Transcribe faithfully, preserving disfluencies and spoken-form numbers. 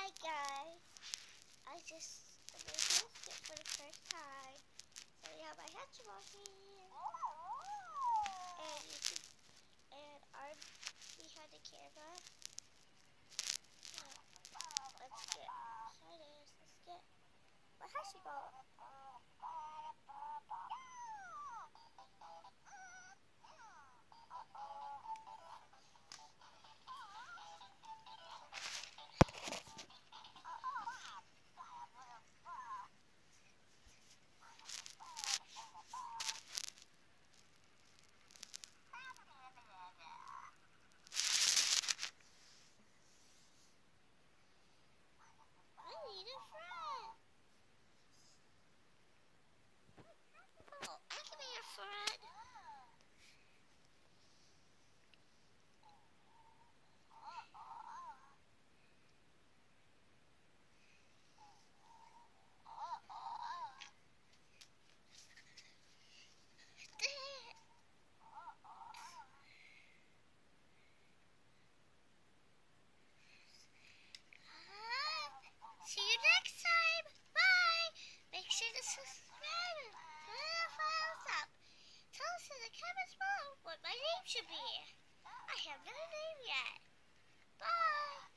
Hi guys, I just made this skit for the first time. So we have my Hatchimal here, and you can, and I'm behind the camera. Yeah. Let's get started. Let's get my Hatchimal. I need a friend. Oh, I can be your friend. See you next time. Bye. Make sure to subscribe and put the thumbs up. Tell us in the comments below what my name should be. I have no name yet. Bye.